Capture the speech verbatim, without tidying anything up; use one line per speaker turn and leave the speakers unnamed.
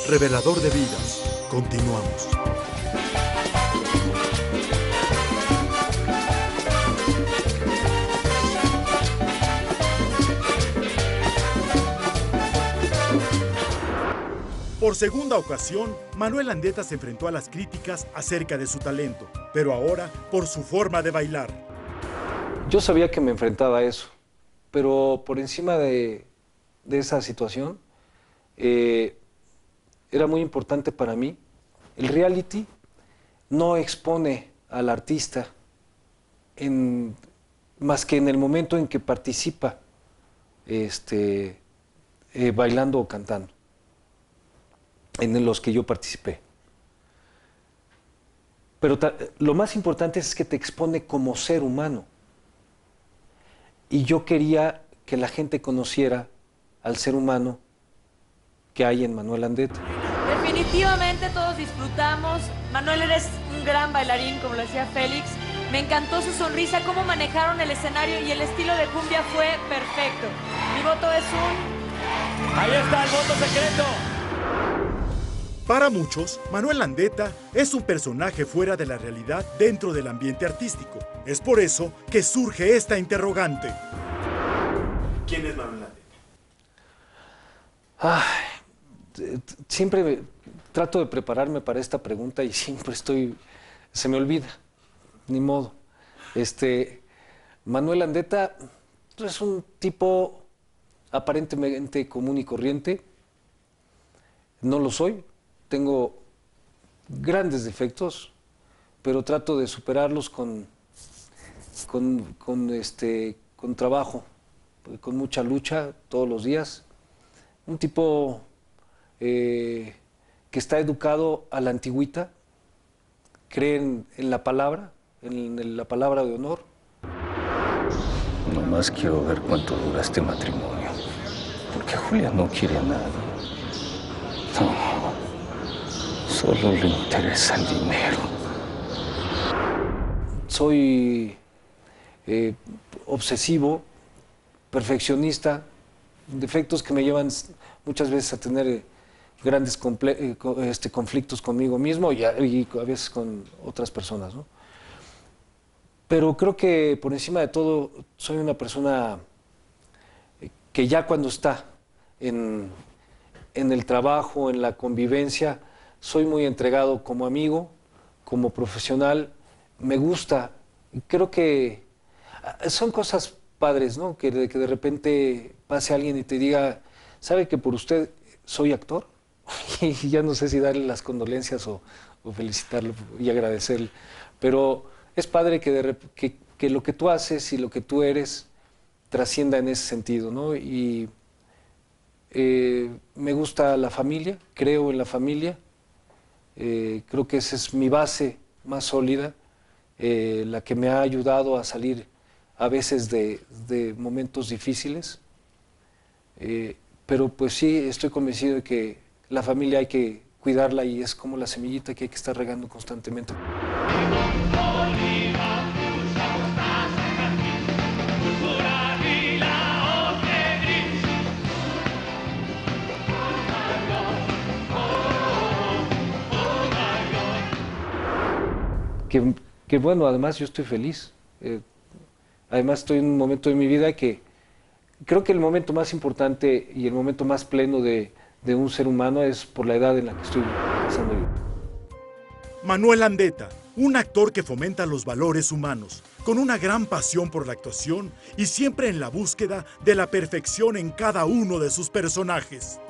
revelador de vidas. Continuamos. Por segunda ocasión, Manuel Landeta se enfrentó a las críticas acerca de su talento, pero ahora por su forma de bailar.
Yo sabía que me enfrentaba a eso, pero por encima de, de esa situación, eh, era muy importante para mí. El reality no expone al artista en, más que en el momento en que participa este, eh, bailando o cantando, en los que yo participé. Pero lo más importante es que te expone como ser humano. Y yo quería que la gente conociera al ser humano que hay en Manuel Landeta.
Definitivamente todos disfrutamos. Manuel, eres un gran bailarín, como lo decía Félix. Me encantó su sonrisa, cómo manejaron el escenario y el estilo de cumbia fue perfecto. Mi voto es un...
Ahí está el voto secreto.
Para muchos, Manuel Landeta es un personaje fuera de la realidad dentro del ambiente artístico. Es por eso que surge esta interrogante. ¿Quién es Manuel Landeta?
Ay, siempre me, trato de prepararme para esta pregunta y siempre estoy... se me olvida, ni modo. Este, Manuel Landeta es un tipo aparentemente común y corriente. No lo soy. Tengo grandes defectos, pero trato de superarlos con, con, con, este, con trabajo, con mucha lucha todos los días. Un tipo eh, que está educado a la antigüita, cree en, en la palabra, en, en la palabra de honor.
Nomás quiero ver cuánto dura este matrimonio, porque Julia no quiere nada. No. Solo le interesa el dinero.
Soy eh, obsesivo, perfeccionista, defectos que me llevan muchas veces a tener eh, grandes eh, este, conflictos conmigo mismo y a, y a veces con otras personas, ¿no? Pero creo que por encima de todo soy una persona que ya cuando está en, en el trabajo, en la convivencia, soy muy entregado como amigo, como profesional, me gusta. Creo que son cosas padres, ¿no? Que de, que de repente pase alguien y te diga, ¿sabe que por usted soy actor? Y ya no sé si darle las condolencias o, o felicitarlo y agradecerle. Pero es padre que, de, que, que lo que tú haces y lo que tú eres trascienda en ese sentido, ¿no? Y eh, me gusta la familia, creo en la familia. Eh, creo que esa es mi base más sólida, eh, la que me ha ayudado a salir a veces de, de momentos difíciles. Eh, pero pues sí, estoy convencido de que la familia hay que cuidarla y es como la semillita que hay que estar regando constantemente. Que, que bueno, además yo estoy feliz. Eh, además estoy en un momento de mi vida que creo que el momento más importante y el momento más pleno de, de un ser humano es por la edad en la que estoy pasando yo.
Manuel Landeta, un actor que fomenta los valores humanos, con una gran pasión por la actuación y siempre en la búsqueda de la perfección en cada uno de sus personajes.